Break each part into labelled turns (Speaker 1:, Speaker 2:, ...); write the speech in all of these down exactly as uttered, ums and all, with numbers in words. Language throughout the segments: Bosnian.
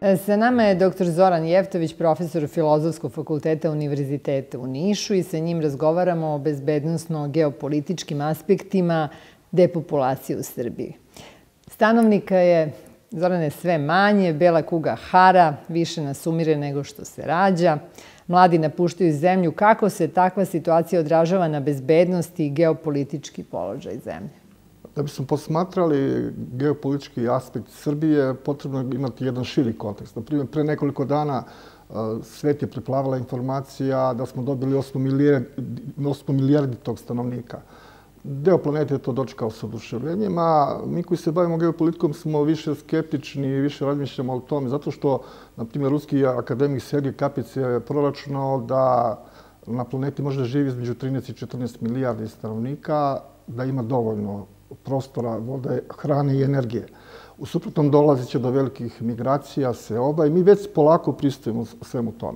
Speaker 1: Sa nama je doktor Zoran Jeftović, profesor Filozofskog fakulteta Univerziteta u Nišu i sa njim razgovaramo o bezbednosno-geopolitičkim aspektima depopulacije u Srbiji. Stanovnika je, Zorane, sve manje, bela kuga hara, više nas umire nego što se rađa, mladi napuštaju zemlju. Kako se takva situacija odražava na bezbednost i geopolitički položaj zemlje?
Speaker 2: Da bismo posmatrali geopolitički aspekt Srbije, potrebno je imati jedan širi kontekst. Naprimjer, pre nekoliko dana svet je preplavala informacija da smo dobili osam milijardi tog stanovnika. Deo planete je to dočekao sa oduševljenjem, a mi koji se bavimo geopolitikom smo više skeptični i više razmišljamo o tome, zato što, na primjer, ruski akademik Sergej Kapic je proračunao da na planeti može da živi između trinaest i četrnaest milijardi stanovnika, da ima dovoljno prostora, vode, hrane i energije. U suprotnom dolazit će do velikih migracija, seoba i mi već polako pristajemo svemu tome.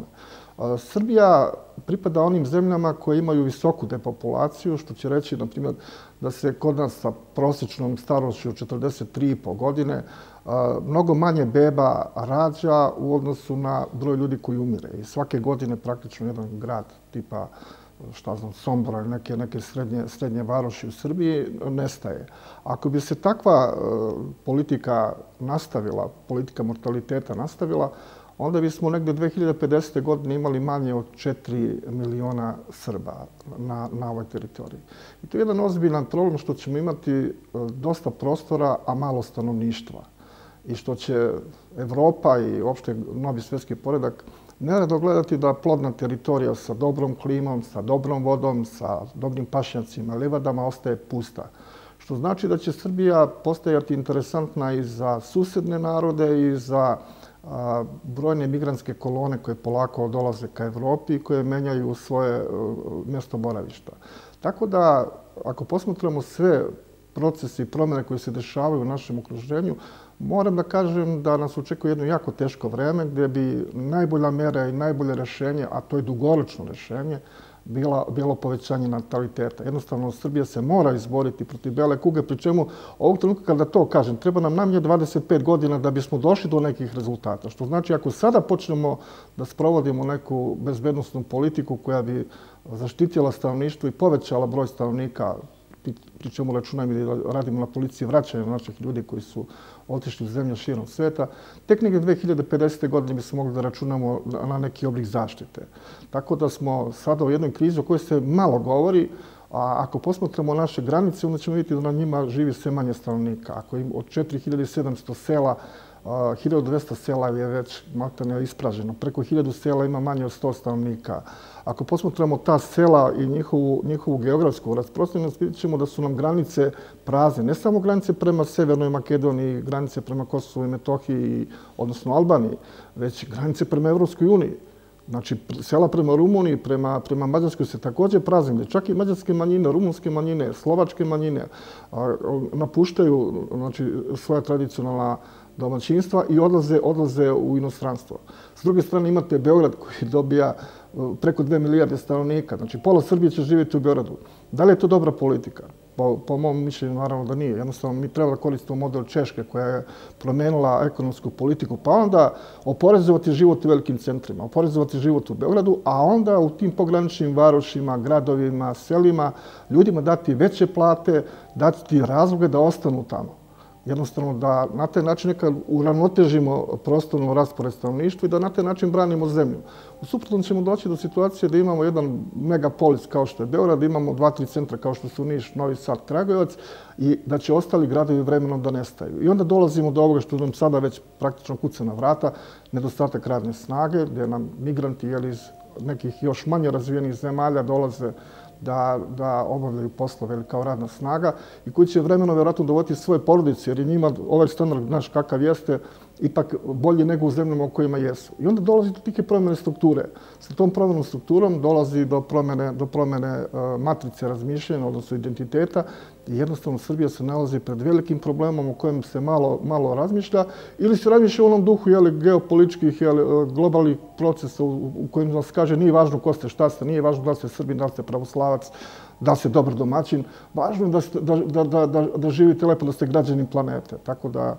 Speaker 2: Srbija pripada onim zemljama koje imaju visoku depopulaciju, što će reći, na primjer, da se kod nas sa prosječnom starošću četrdeset tri i po godine mnogo manje beba rađa u odnosu na broj ljudi koji umire. I svake godine praktično jedan grad tipa šta znam, Sombora ili neke, neke srednje, srednje varoši u Srbiji nestaje. Ako bi se takva politika nastavila, politika mortaliteta nastavila, onda bismo negde dve hiljade pedesete. godine imali manje od četiri miliona Srba na, na ovoj teritoriji. I to je jedan ozbiljan problem što ćemo imati dosta prostora, a malo stanovništva. I što će Evropa i uopšte novi svjetski poredak nerado gledati da plodna teritorija sa dobrom klimom, sa dobrom vodom, sa dobrim pašnjacima, livadama ostaje pusta. Što znači da će Srbija postajati interesantna i za susedne narode i za a, brojne migrantske kolone koje polako dolaze ka Evropi i koje menjaju svoje a, mjesto boravišta. Tako da, ako posmatramo sve procese i promjene koje se dešavaju u našem okruženju, moram da kažem da nas očekuje jedno jako teško vreme gdje bi najbolja mera i najbolje rješenje, a to je dugoročno rješenje, bilo, bilo povećanje nataliteta. Jednostavno, Srbija se mora izboriti protiv bele kuge, pri čemu ovog trenutka kada to kažem, treba nam najmanje dvadeset pet godina da bismo došli do nekih rezultata. Što znači, ako sada počnemo da sprovodimo neku bezbednosnu politiku koja bi zaštitila stanovništvo i povećala broj stanovnika, pri čemu računajmo da radimo na policiji vraćanja naših ljudi koji su otišli u zemlje širom sveta, tek negdje dve hiljade pedesete. godine bi se mogli da računamo na neki oblik zaštite. Tako da smo sada u jednoj krizi o kojoj se malo govori, a ako posmatramo naše granice, onda ćemo vidjeti da na njima živi sve manje stanovnika. Ako im od četiri hiljade sedamsto sela, hiljadu dvesta sela je već maltene ispraženo. Preko hiljadu sela ima manje od sto stanovnika. Ako posmatramo ta sela i njihovu, njihovu geografsku rasprostranjenost, vidjet ćemo da su nam granice prazne. Ne samo granice prema Severnoj Makedoniji, granice prema Kosovu i Metohiji, odnosno Albaniji, već granice prema Evropskoj uniji. Znači, sela prema Rumuniji, prema, prema Mađarskoj se također prazne. Čak i mađarske manjine, rumunske manjine, slovačke manjine a, napuštaju znači, svoja tradicionalna domaćinstva i odlaze, odlaze u inostranstvo. S druge strane imate Beograd koji dobija preko dve milijarde stanovnika. Znači, pola Srbije će živjeti u Beogradu. Da li je to dobra politika? Po, po mom mišljenju, naravno da nije. Jednostavno, mi treba da koristimo model Češke koja je promenila ekonomsku politiku, pa onda oporezovati život u velikim centrima, oporezovati život u Beogradu, a onda u tim pograničnim varošima, gradovima, selima, ljudima dati veće plate, dati razloge da ostanu tamo. Jednostavno da na taj način nekad uravnotežimo prostorno raspored stanovništva i da na taj način branimo zemlju. U suprotnom ćemo doći do situacije da imamo jedan megapolis kao što je Beograd, da imamo dva, tri centra kao što su Niš, Novi Sad, Kragujevac i da će ostali gradovi vremenom da nestaju. I onda dolazimo do ovoga što nam sada već praktično kuca na vrata, nedostatak radne snage, gdje nam migranti jeli, iz nekih još manje razvijenih zemalja dolaze da, da obavljaju poslove kao radna snaga i koji će vremeno vjerojatno dovoditi svoje porodice, jer je njima ovaj standard naš kakav jeste ipak bolji nego u zemljama u kojima jesu. I onda dolazi do tike promjene strukture. Sa tom promjenom strukturom dolazi do promjene, do promjene uh, matrice razmišljanja, odnosno identiteta. I jednostavno Srbija se nalazi pred velikim problemom o kojem se malo, malo razmišlja ili se razmišlja u onom duhu jeli, geopolitičkih, jeli, globalnih procesa u, u kojim nas kaže nije važno ko ste, šta ste, nije važno da ste Srbin, da ste pravoslavac, da ste dobar domaćin. Važno je da, da, da, da, da, da živite lepo, da ste građani planete. Tako da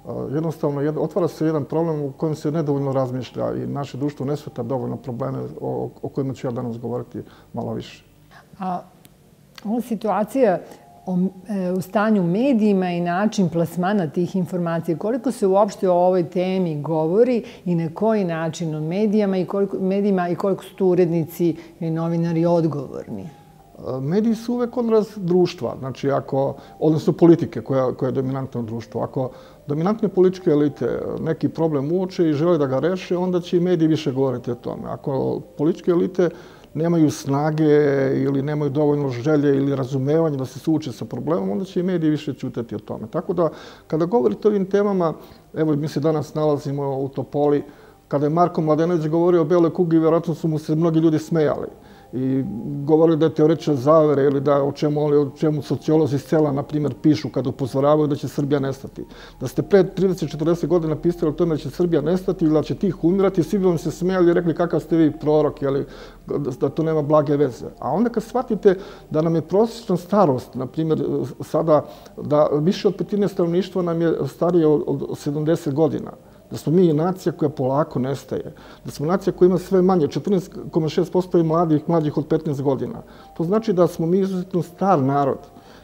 Speaker 2: jednostavno otvara se jedan problem u kojem se nedovoljno razmišlja i naše društvo ne shvata dovoljno probleme o, o kojima ću ja danas govoriti malo više.
Speaker 1: A ova situacija o, e, u stanju medijima i način plasmana tih informacija, koliko se uopšte o ovoj temi govori i na koji način o medijama i koliko, medijima i koliko su tu urednici i novinari odgovorni?
Speaker 2: Mediji su uvek odraz društva, znači ako, odnosno politike koja, koja je dominantna u društvu. Ako dominantne političke elite neki problem uoče i žele da ga reše, onda će i mediji više govoriti o tome. Ako političke elite nemaju snage ili nemaju dovoljno želje ili razumevanja da se suoče sa problemom, onda će i mediji više ćutati o tome. Tako da, kada govorite o ovim temama, evo mi se danas nalazimo u Topoli, kada je Marko Mladenović govorio o beloj kugi, vjerojatno su mu se mnogi ljudi smejali i govorili da je teoretičar zavere ili da o čemu, o čemu sociolozi iz sela, na primjer, pišu kada upozoravaju da će Srbija nestati. Da ste pre trideset četrdeset godina pisali o tome da će Srbija nestati ili da će tih umirati, svi bi vam se smejali i rekli kakav ste vi prorok, jeli, da to nema blage veze. A onda kad shvatite da nam je prosječna starost, na primjer, sada, da više od petine stanovništva nam je starije od sedamdeset godina, da smo mi nacija koja polako nestaje, da smo nacija koja ima sve manje, četrnaest zarez šest posto je mladih, mlađih od petnaest godina. To znači da smo mi izuzetno star narod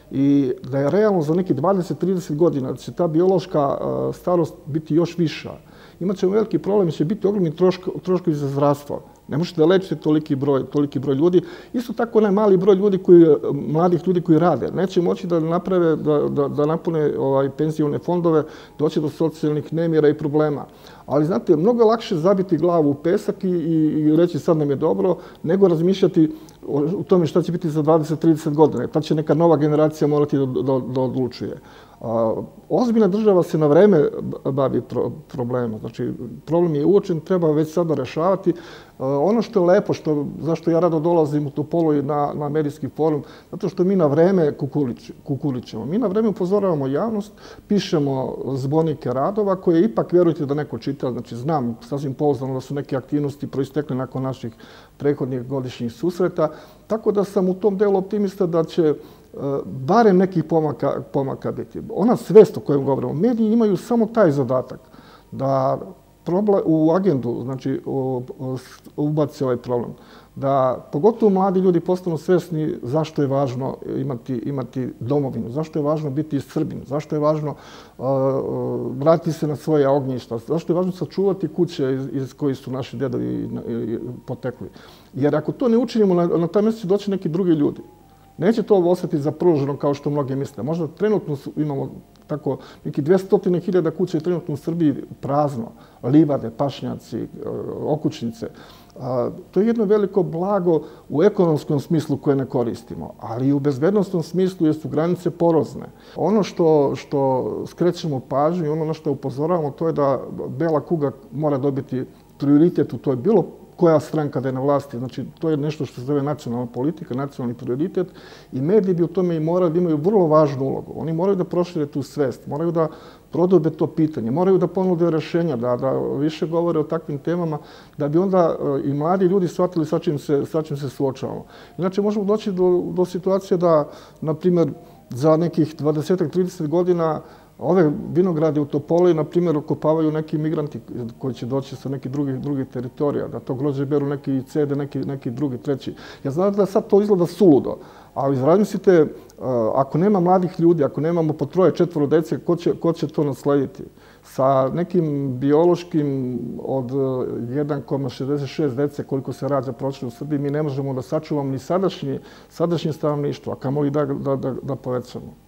Speaker 2: i da je realno za neki dvadeset do trideset godina da će ta biološka starost biti još viša. Imaćemo veliki problem, će biti ogromni troškovi za zdravstvo. Ne možete da lečite toliki broj, toliki broj ljudi. Isto tako onaj mali broj ljudi koji, mladih ljudi koji rade. Neće moći da naprave, da, da, da napune ovaj, penzione fondove, doći do socijalnih nemira i problema. Ali znate, mnogo je lakše zabiti glavu u pesak i, i, i reći sad nam je dobro, nego razmišljati o, o tome šta će biti za dvadeset do trideset godina. Tad će neka nova generacija morati da, da, da odlučuje. A, ozbiljna država se na vreme bavi pro, problemom. Znači, problem je uočen, treba već sada rešavati. A, ono što je lepo, što, zašto ja rado dolazim u Topolu i na, na medijski forum, zato što mi na vreme kukulič, kukurićemo. Mi na vreme upozoravamo javnost, pišemo zbornike radova koje ipak, vjerujte da neko čita, znači znam sasvim pouzdano da su neke aktivnosti proistekle nakon naših prethodnih godišnjih susreta, tako da sam u tom delu optimista da će barem nekih pomaka, pomaka biti. Ona svest o kojem govorimo, mediji imaju samo taj zadatak da problem, u agendu, znači, ubaci ovaj problem. Da pogotovo mladi ljudi postanu svesni zašto je važno imati, imati domovinu, zašto je važno biti Srbin, zašto je važno uh, vratiti se na svoje ognjišta, zašto je važno sačuvati kuće iz, iz kojih su naši dedovi potekli. Jer ako to ne učinimo, na, na taj mjesto će doći neki drugi ljudi. Neće to ostati zapruženo kao što mnogi misle. Možda trenutno imamo tako neki dvesta hiljada kuća je trenutno u Srbiji prazno. Livade, pašnjaci, okućnice. To je jedno veliko blago u ekonomskom smislu koje ne koristimo, ali i u bezbednostnom smislu jer su granice porozne. Ono što, što skrećemo pažnju i ono na što upozoravamo, to je da bela kuga mora dobiti prioritet u toj bilo koja stranka da je na vlasti. Znači, to je nešto što se zove nacionalna politika, nacionalni prioritet i mediji bi u tome i morali da imaju vrlo važnu ulogu. Oni moraju da prošire tu svest, moraju da prodube to pitanje, moraju da ponude rešenja, da, da više govore o takvim temama, da bi onda i mladi ljudi shvatili sa čim se, sa čim se suočavamo. Inače, možemo doći do, do situacije da, na primjer, za nekih dvadeset do trideset godina ove vinograde u Topoli, na primjer, okopavaju neki migranti koji će doći sa nekih drugih, drugih teritorija, da to grožđe beru neki cede, neki, neki drugi, treći. Ja znam da sad to izgleda suludo, ali razmislite, ako nema mladih ljudi, ako nemamo po troje, četvoro dece, ko će, ko će to naslediti? Sa nekim biološkim od jedan zarez šezdeset šest dece koliko se rađa prošle u Srbiji, mi ne možemo da sačuvamo ni sadašnje, sadašnje stanovništvo, a kamoli da, da, da, da povećamo.